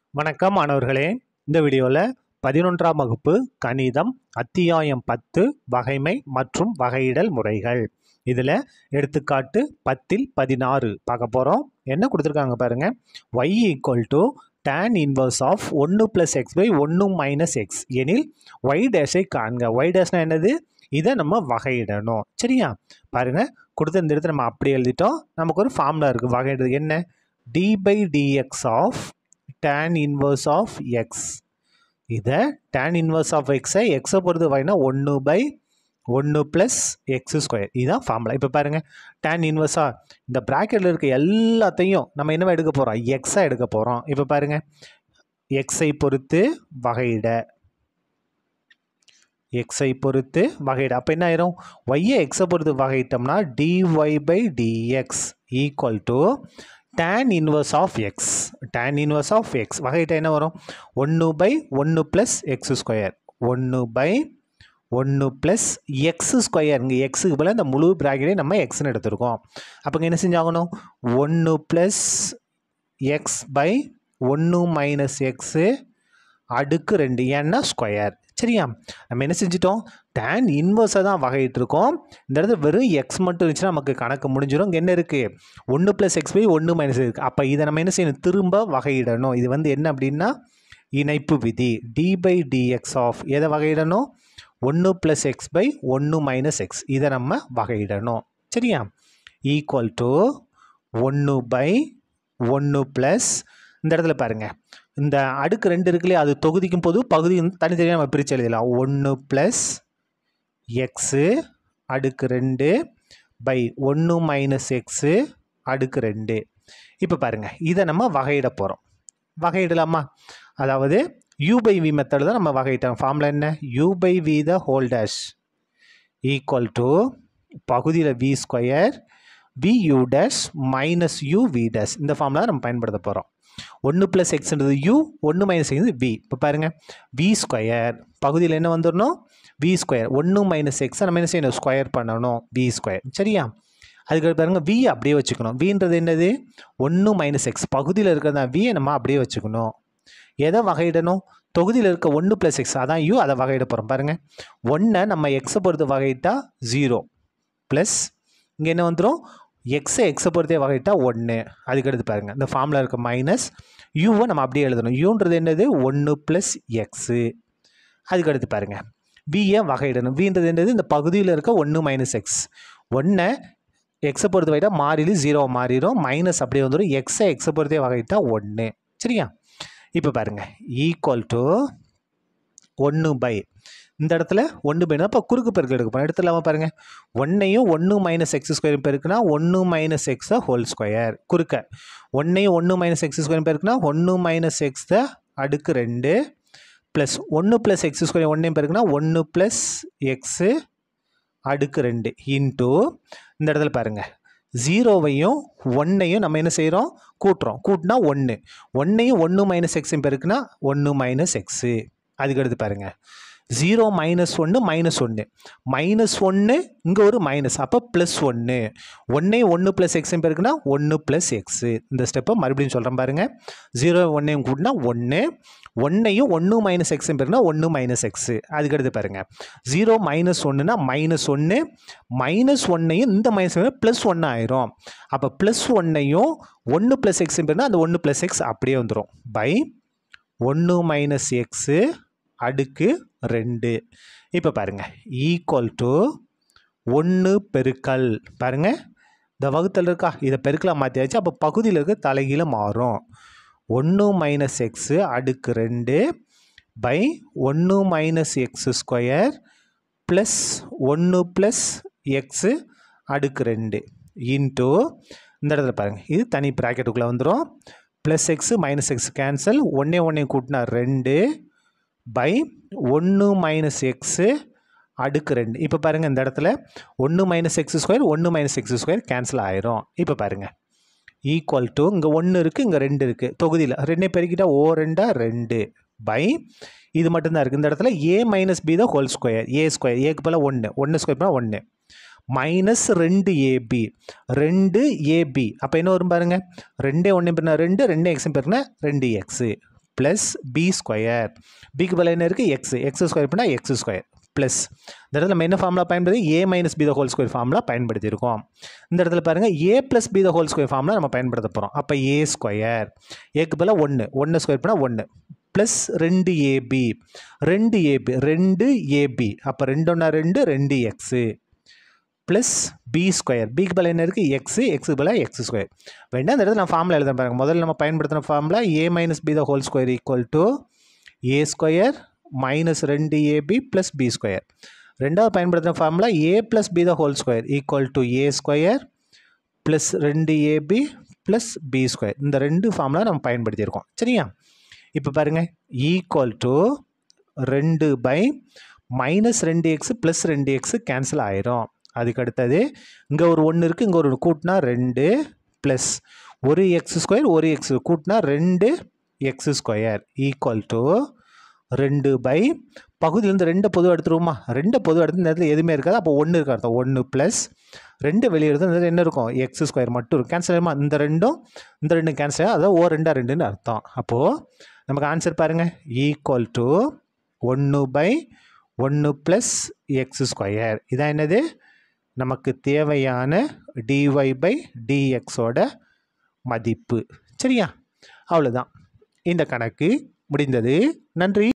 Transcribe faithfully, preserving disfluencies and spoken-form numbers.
வணக்கம் மாணவர்களே. இந்த வீடியோவில் பதினொன்றாம் வகுப்பு கணிதம் அத்தியாயம் பத்து வகைமை மற்றும் வகையிடல் முறைகள். இதில் எடுத்துக்காட்டு பத்தில் பதினாறு பார்க்க போகிறோம். என்ன கொடுத்துருக்காங்க பாருங்கள். y equal to tan inverse of ஒன்று ப்ளஸ் எக்ஸ் பை ஒன்று மைனஸ் எக்ஸ் எனில் y டேஷை காண்க. y டேஷ்னா என்னது? இதை நம்ம வகையிடணும். சரியா? பாருங்கள், கொடுத்த இந்த இடத்துல நம்ம அப்படி எழுதிட்டோம். நமக்கு ஒரு ஃபார்முலா இருக்குது வகையிடுறது. என்ன? d by dx of tan inverse of x. இதை tan inverse of x x பொறுத்து வகைனா ஒன்று by ஒன்று plus x ஸ்கொயர். இதுதான் ஃபார்முலா. இப்போ பாருங்கள், tan inverse இந்த ப்ராக்கெட்டில் இருக்க எல்லாத்தையும் நம்ம என்னவா எடுக்க போகிறோம்? எக்ஸாக எடுக்க போகிறோம். இப்போ பாருங்கள், எக்ஸை பொறுத்து வகையிட எக்ஸை பொறுத்து வகையிட அப்போ என்ன ஆயிரும்? ஒய்யை எக்ஸை பொறுத்து வகையிட்டோம்னா dy by dx equal to tan inverse of x. tan inverse of x வகையிட்ட என்ன வரும்? ஒன்று by ஒன்று plus x ஸ்கொயர். ஒன்று by ஒன்று plus x ஸ்கொயர். இங்கே எக்ஸுக்கு பதிலாக இந்த முழு பிராக்கெட்டை நம்ம எக்ஸ்ன்னு எடுத்துருக்கோம். அப்போ என்ன செஞ்சாகணும்? ஒன்று plus x by ஒன்று minus x அடுக்கு ரெண்டு. ஏன்னா ஸ்கொயர். சரியா? நம்ம என்ன செஞ்சிட்டோம்? tan இன்வர்ஸை தான் வகையிட்டு இருக்கோம். இந்த இடத்துல வெறும் எக்ஸ் மட்டும் இருந்துச்சுன்னா நமக்கு கணக்கு முடிஞ்சிடும். இங்கே என்ன இருக்குது? ஒன்று ப்ளஸ் எக்ஸ் பை ஒன்று மைனஸ் இருக்குது. அப்போ இதை நம்ம என்ன செய்யணும்? திரும்ப வகையிடணும். இது வந்து என்ன அப்படின்னா இணைப்பு விதி. டி பை டிஎக்ஸ் ஆஃப் எதை வகையிடணும்? ஒன்று ப்ளஸ் எக்ஸ் பை ஒன்று மைனஸ் எக்ஸ். இதை நம்ம வகையிடணும். சரியா? ஈக்குவல் டு ஒன்று பை ஒன்று ப்ளஸ் இந்த இடத்துல பாருங்கள், இந்த அடுக்கு ரெண்டு இருக்குல்லையே, அது தொகுதிக்கும் போது பகுதி வந்து தனித்தனியாக நம்ம பிரித்து எழுதலாம். ஒன்று ப்ளஸ் எக்ஸு அடுக்கு ரெண்டு பை ஒன்று மைனஸ் எக்ஸு அடுக்கு ரெண்டு. இப்போ பாருங்கள், இதை நம்ம வகையிட போகிறோம். வகையிடலாமா? அதாவது யூ பை வி மெத்தட் தான் நம்ம வகையிட்டோம். ஃபார்முலா என்ன? U by v the whole dash equal to பகுதியில் v square v u dash minus u v dash. இந்த ஃபார்முலா நம்ம பயன்படுத்த போகிறோம். ஒன்று ப்ளஸ் எக்ஸ்ன்றது யூ, ஒன்று மைனஸ் எக்ஸ் வி. இப்போ பாருங்கள், வி ஸ்கொயர் பகுதியில் என்ன வந்துடணும்? V square. ஒன்று மைனஸ் எக்ஸை நம்ம என்ன செய்யணும்? ஸ்கொயர் பண்ணணும். V square. சரியா? அதுக்கு பாருங்கள், வி அப்படியே வச்சுக்கணும். வின்றது என்னது? ஒன்று மைனஸ் எக்ஸ் பகுதியில் இருக்கிறதா வியை நம்ம அப்படியே வச்சுக்கணும். எதை வகையிடணும்? தொகுதியில் இருக்க ஒன்று ப்ளஸ் எக்ஸ் அதான் யூ, அதை வகையிட போகிறோம். பாருங்கள், ஒன்றை நம்ம எக்ஸை பொறுத்து வகையிட்டா ஜீரோ ப்ளஸ் இங்கே என்ன வந்துடும்? எக்ஸை எக்ஸை பொறுத்தே வகையிட்டா ஒன்று. அதுக்கடுத்து பாருங்கள், இந்த ஃபார்முலா இருக்க மைனஸ் யூவை நம்ம அப்படியே எழுதணும். யூன்றது என்னது? ஒன்று ப்ளஸ் எக்ஸு. அதுக்கடுத்து பாருங்கள், வியை வகையிடணும். வின்றது என்னது? இந்த பகுதியில் இருக்க ஒன்று மைனஸ் எக்ஸ். ஒன்றை எக்ஸை பொறுத்து வகையிட்டா மாறிலி ஜீரோ மாறிடும். மைனஸ் அப்படியே வந்துடும். எக்ஸை எக்ஸை பொறுத்தே வகையிட்டா ஒன்று. சரியா? இப்போ பாருங்கள், ஈக்குவல் டு ஒன்று பை இந்த இடத்துல ஒன்று பைனா இப்போ குறுக்கு பெருக்கு எடுக்க எடுத்துலாமா? பாருங்கள், ஒன்றையும் ஒன்று மைனஸ் எக்ஸ் ஸ்கொயர் பெருக்குனா ஒன்று மைனஸ் எக்ஸ் ஹோல் ஸ்கொயர். குறுக்க ஒன்றையும் ஒன்று மைனஸ் எக்ஸ் ஸ்கொயர் பெருக்குனா ஒன்று மைனஸ் எக்ஸ் அடுக்கு ரெண்டு ப்ளஸ் ஒன்று ப்ளஸ் எக்ஸ் ஸ்கொயர் ஒன்றையும் பெருக்குனா ஒன்று ப்ளஸ் எக்ஸு அடுக்கு ரெண்டு இன்ட்டு இந்த இடத்துல பாருங்கள், ஜீரோவையும் ஒன்றையும் நம்ம என்ன செய்கிறோம்? கூட்டுறோம். கூட்டினா ஒன்று. ஒன்றையும் ஒன்று மைனஸ் எக்ஸையும் பெருக்குனா ஒன்று மைனஸ் எக்ஸு. அதுக்கடுத்து பாருங்கள், ஜீரோ மைனஸ் ஒன்று மைனஸ் ஒன்று மைனஸ் ஒன்று இங்கே ஒரு மைனஸ், அப்போ ப்ளஸ் ஒன்று. ஒன்றையும் ஒன்று ப்ளஸ் எக்ஸையும் பெருக்குனா ஒன்று ப்ளஸ் எக்ஸு. இந்த ஸ்டெப்பை மறுபடியும் சொல்கிறேன் பாருங்கள். ஜீரோ ஒன்றையும் கூட்டினா ஒன்று. ஒன்றையும் ஒன்று மைனஸ் எக்ஸையும் பெருக்குனா ஒன்று மைனஸ் எக்ஸு. அதுக்கடுத்து பாருங்கள், ஜீரோ மைனஸ் ஒன்றுனா மைனஸ் ஒன்று. மைனஸ் ஒன்றையும் இந்த மைனஸ் ப்ளஸ் ஒன்று ஆயிரும். அப்போ ப்ளஸ் ஒன்றையும் ஒன்று ப்ளஸ் எக்ஸையும் பெருக்குனா அந்த ஒன்று ப்ளஸ் எக்ஸ் அப்படியே வந்துடும். பை ஒன்று மைனஸ் எக்ஸு அடுக்கு ரெண்டு. இப்போ பாருங்கள், ஈக்குவல் டு ஒன்று பெருக்கல் பாருங்கள், இந்த வகுத்தல் இருக்கா, இதை பெருக்கலாக மாற்றியாச்சு. அப்போ பகுதியில் இருக்க தலைகீழ மாறும். ஒன்று மைனஸ் எக்ஸு அடுக்கு ரெண்டு பை ஒன்று மைனஸ் எக்ஸு ஸ்கொயர் ப்ளஸ் ஒன்று ப்ளஸ் எக்ஸு அடுக்கு ரெண்டு இன்ட்டு இந்த இடத்துல பாருங்கள், இது தனி ப்ராக்கெட்டுக்குள்ளே வந்துடும். Plus x minus x cancel. ஒன்றே ஒன்றே கூட்டினா ரெண்டு பை ஒன்று மைனஸ் எக்ஸு அடுக்கு ரெண்டு. இப்போ பாருங்கள், இந்த இடத்துல ஒன்று மைனஸ் எக்ஸ் ஸ்கொயர் ஒன்று மைனஸ் எக்ஸ் ஸ்கொயர் கேன்சல் ஆயிரும். இப்போ பாருங்கள், ஈக்குவல் டு இங்கே ஒன்று இருக்குது, இங்கே ரெண்டு இருக்குது. தொகுதியில் ரெண்டே பெருக்கிட்டா ஓ ரெண்டா ரெண்டு பை இது மட்டும்தான் இருக்குது. இந்த இடத்துல ஏ மைனஸ் பி தான் ஹோல் ஸ்கொயர். ஏ ஸ்கொயர் ஏக்கு போல் ஒன்று, ஒன்று ஸ்கொயர் பண்ணால் ஒன்று மைனஸ் ரெண்டு ஏபி ரெண்டு ஏபி. அப்போ என்ன வரும் பாருங்கள், ரெண்டே ஒன்று பெருனா ரெண்டு, ரெண்டு எக்ஸும் பெருனா ரெண்டு எக்ஸு ப்ளஸ் பி ஸ்கொயர். பிக்கு பதில் என்ன இருக்குது? எக்ஸ். எக்ஸ் ஸ்கொயர் பண்ணால் எக்ஸ் ஸ்கொயர் ப்ளஸ் இந்த இடத்துல நம்ம என்ன ஃபார்முலா பயன்படுத்தி a minus b the whole square formula பயன்படுத்தியிருக்கோம். இந்த இடத்துல பாருங்கள் a plus b the whole square formula நம்ம பயன்படுத்த போகிறோம். அப்போ ஏ ஸ்கொயர் ஏக்கு பதில் ஒன்று ஒன்று ஸ்கொயர் பண்ணால் ஒன்று ப்ளஸ் ரெண்டு ஏபி ரெண்டு ஏபி ரெண்டு ஏபி அப்போ ரெண்டு ஒன்றா ரெண்டு ரெண்டு எக்ஸு ப்ளஸ் பி ஸ்கொயர். பிக்கு பதில் என்ன இருக்குது? எக்ஸு. எக்ஸுக்கு பதில் எக்ஸ் ஸ்கொயர். வேண்டாம் இந்த இடத்துல நான் ஃபார்முலா எழுத பாருங்க. முதல்ல நம்ம பயன்படுத்தின formula a minus b the whole square equal to a square minus ரெண்டு ஏபி ப்ளஸ் பி ஸ்கொயர். ரெண்டாவது பயன்படுத்தின formula a plus b the whole square equal to a square plus ரெண்டு ஏபி ப்ளஸ் பி ஸ்கொயர். இந்த ரெண்டு formula நம்ம பயன்படுத்தியிருக்கோம். சரியா? இப்போ பாருங்கள் ஈக்குவல் டு ரெண்டு பை மைனஸ் ரெண்டு எக்ஸு ப்ளஸ் ரெண்டு எக்ஸு கேன்சல் ஆயிரும். அதுக்கு அடுத்தது இங்கே ஒரு ஒன்று இருக்குது, இங்கே ஒரு கூட்டினா ரெண்டு ப்ளஸ் ஒரு எக்ஸ் ஸ்கொயர் ஒரு எக்ஸ் கூட்டினா ரெண்டு எக்ஸ் ஸ்கொயர் ஈக்குவல் டு ரெண்டு பை பகுதியிலேருந்து ரெண்டு பொதுவாக எடுத்துருவோமா? ரெண்டு பொதுவாக எடுத்து இந்த இடத்துல எதுவுமே இருக்காது. அப்போ ஒன்று இருக்க அர்த்தம் ஒன்று ப்ளஸ் ரெண்டு வெளியே எடுத்து இந்த என்ன இருக்கும்? எக்ஸ் ஸ்கொயர் மட்டும் இருக்கும். கேன்சல் ஆகுமா? இந்த ரெண்டும் இந்த ரெண்டும் கேன்சல் ஆகும். அதாவது ஓ ரெண்டா ரெண்டுன்னு அர்த்தம். அப்போது நமக்கு ஆன்சர் பாருங்கள் ஈக்குவல் டு ஒன்று பை ஒன்று ப்ளஸ் எக்ஸ் ஸ்கொயர். இதான் என்னது? நமக்கு தேவையான டிஒய் பை டிஎக்ஸோட மதிப்பு. சரியா? அவ்வளோதான். இந்த கணக்கு முடிந்தது. நன்றி.